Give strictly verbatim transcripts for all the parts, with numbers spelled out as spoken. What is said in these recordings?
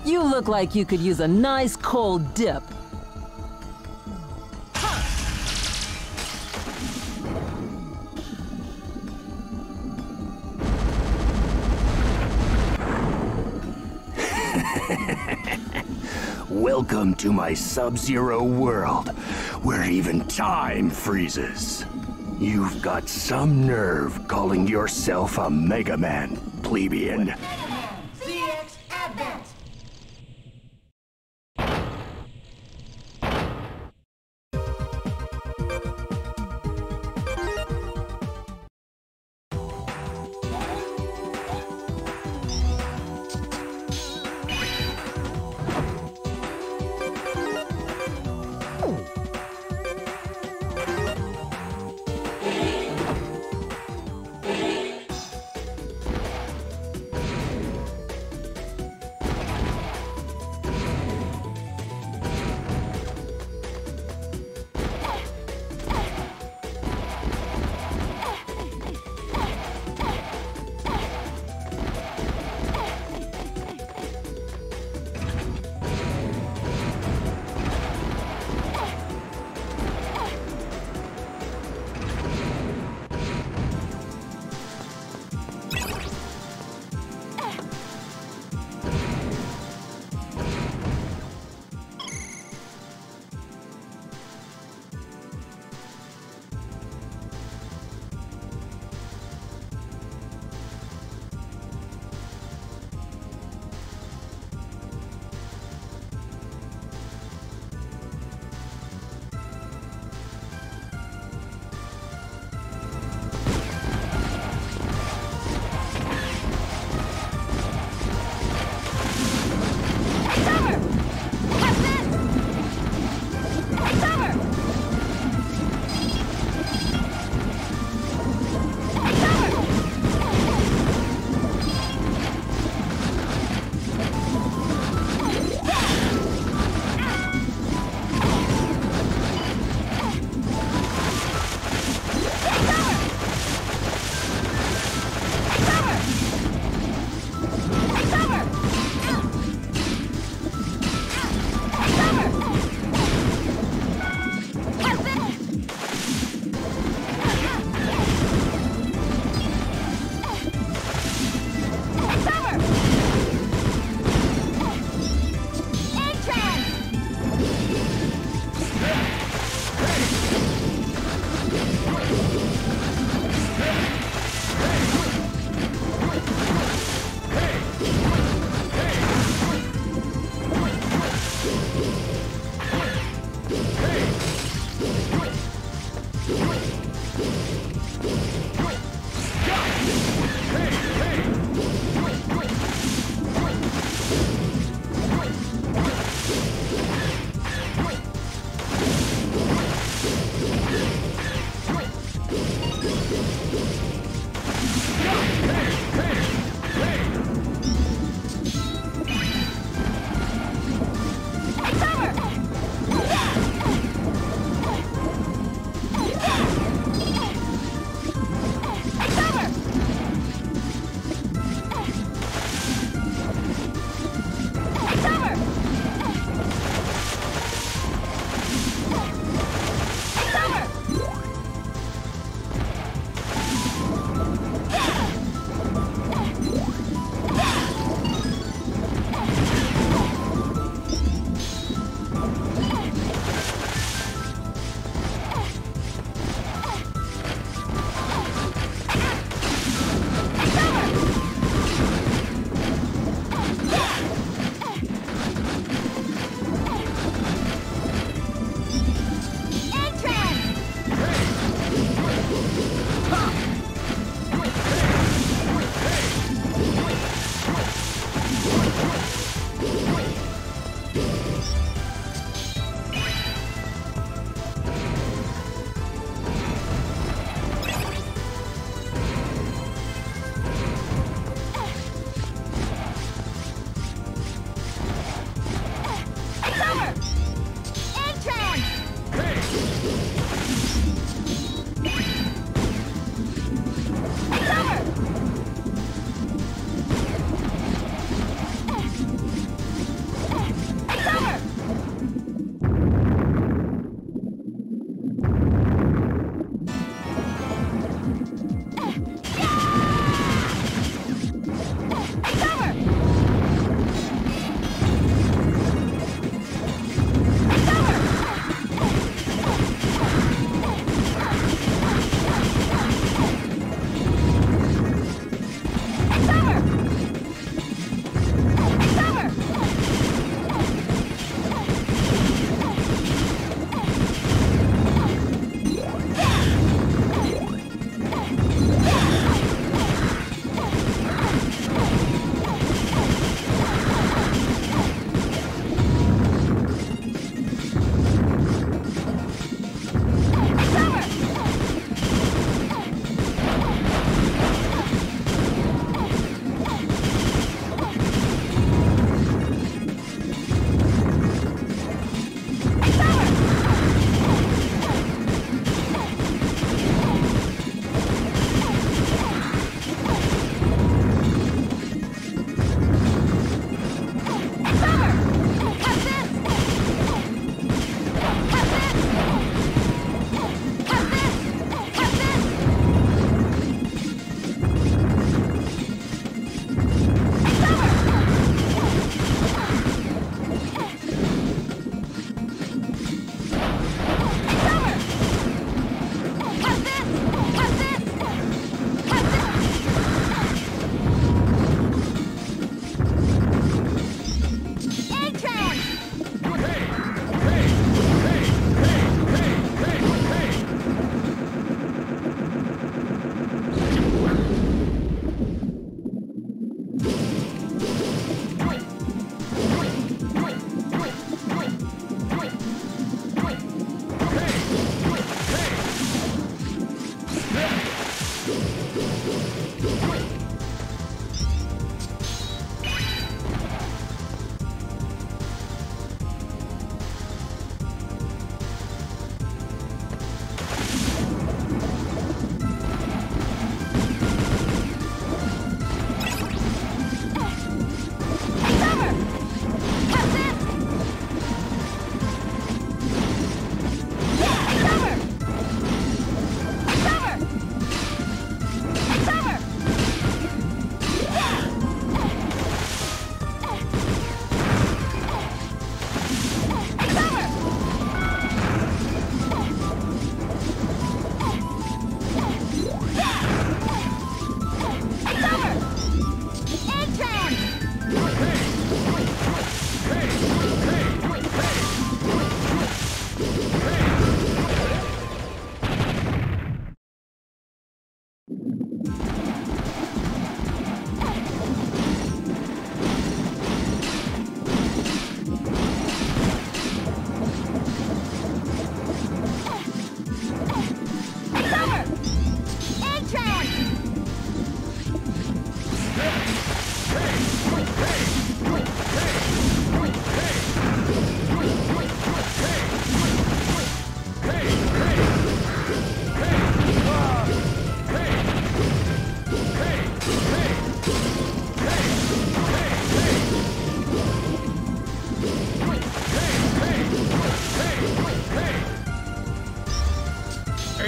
You look like you could use a nice cold dip. Welcome to my Sub-Zero world, where even time freezes. You've got some nerve calling yourself a megaman, plebeian.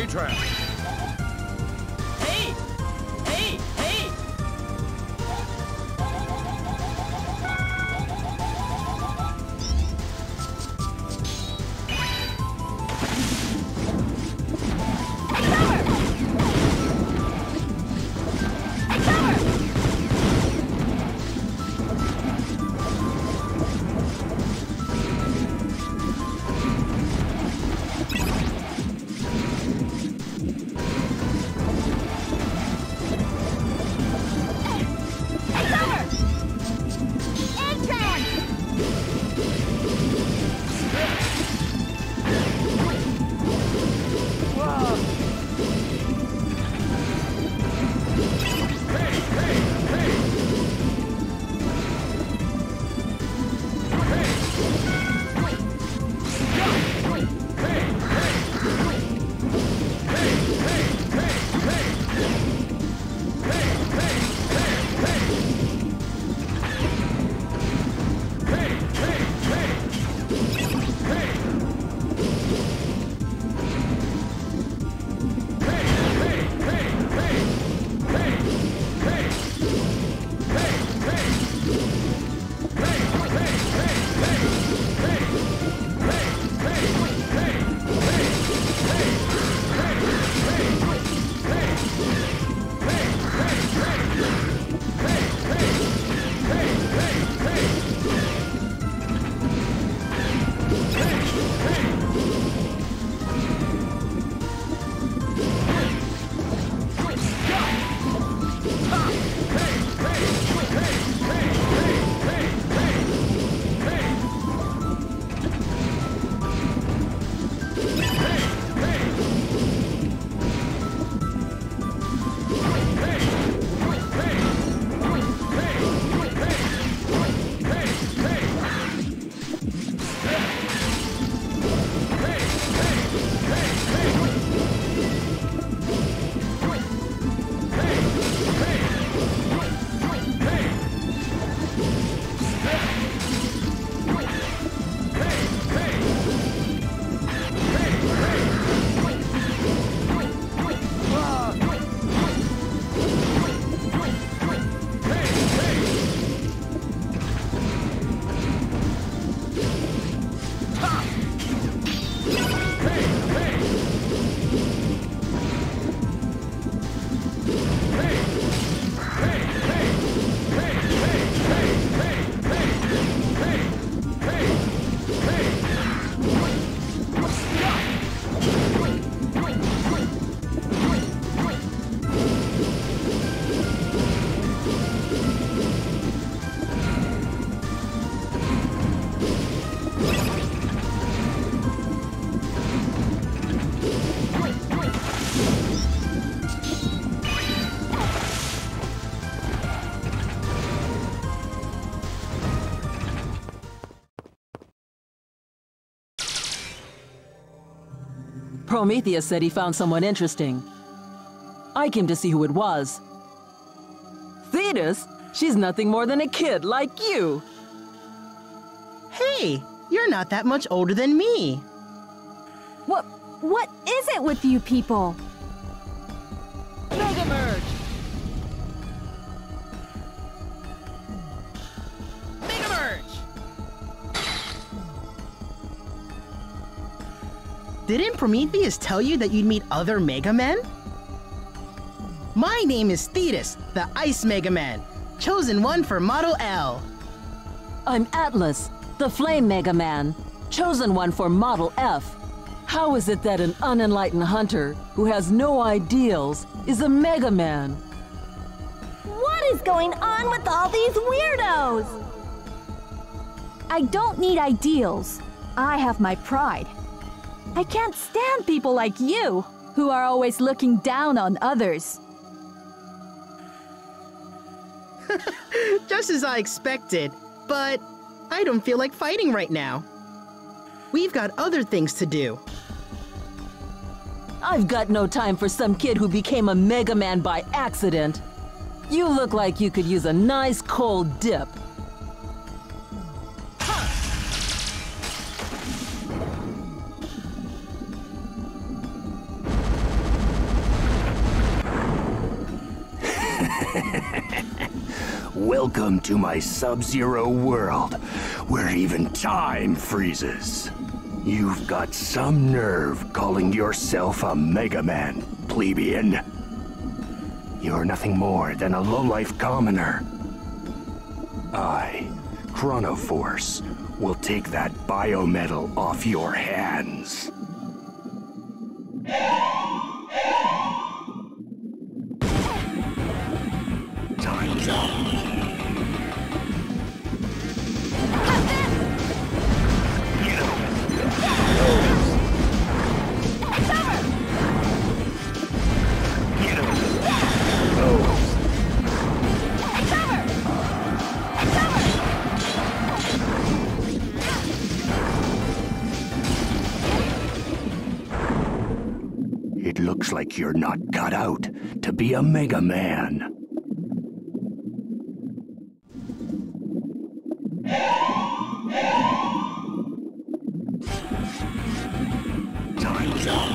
trap. Hey! Hey! Hey! Prometheus said he found someone interesting. I came to see who it was. Thetis? She's nothing more than a kid like you. Hey, you're not that much older than me. What, what is it with you people? Mega Merge! Mega Merge! Didn't Prometheus tell you that you'd meet other Megamen? My name is Thetis, the Ice Megaman, chosen one for Model L. I'm Atlas, the Flame Megaman, chosen one for Model F. How is it that an unenlightened hunter who has no ideals is a Megaman? What is going on with all these weirdos? I don't need ideals. I have my pride. I can't stand people like you, who are always looking down on others. Just as I expected, but I don't feel like fighting right now. We've got other things to do. I've got no time for some kid who became a Megaman by accident. You look like you could use a nice cold dip. Welcome to my Sub-Zero world, where even time freezes. You've got some nerve calling yourself a megaman, plebeian. You're nothing more than a low-life commoner. I, Chronoforce, will take that biometal off your hands. Time's up. It looks like you're not cut out to be a Mega Man. Time's up.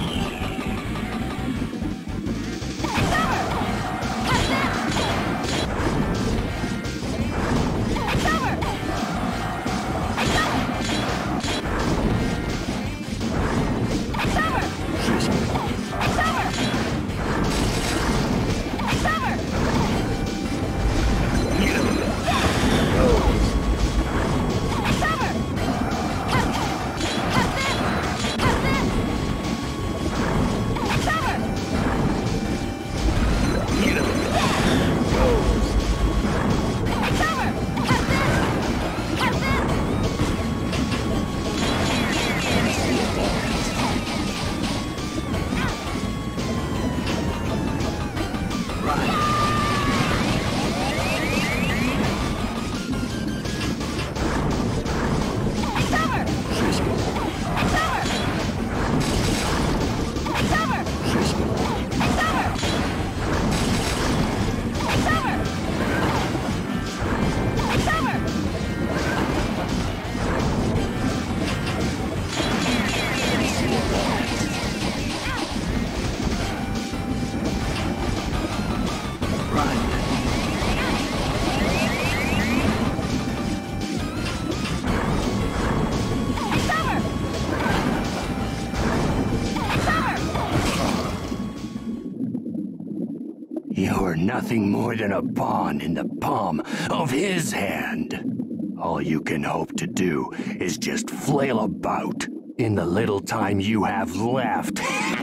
You're nothing more than a pawn in the palm of his hand. All you can hope to do is just flail about in the little time you have left.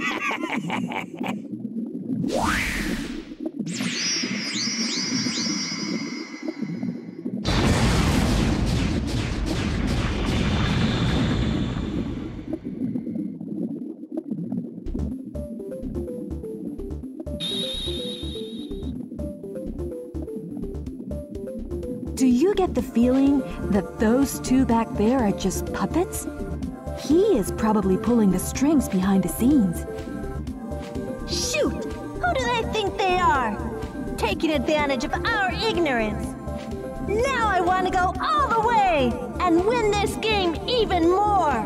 Do you get the feeling that those two back there are just puppets? He is probably pulling the strings behind the scenes. Shoot! Who do they think they are? Taking advantage of our ignorance. Now I want to go all the way and win this game even more!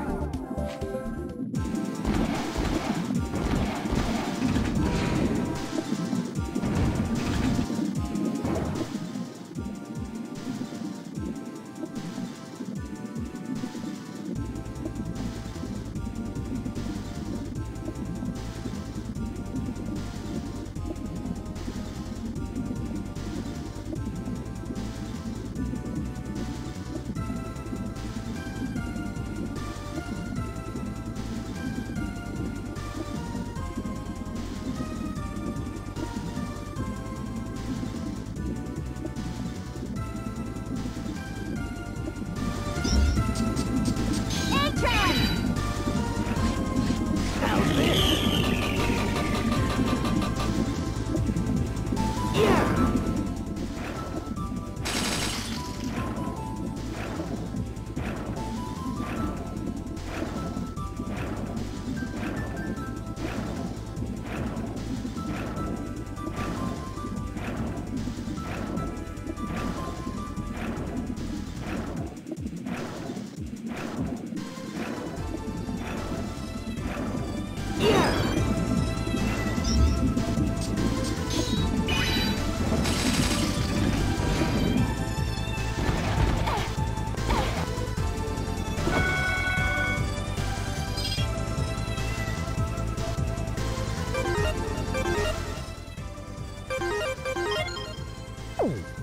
Wow!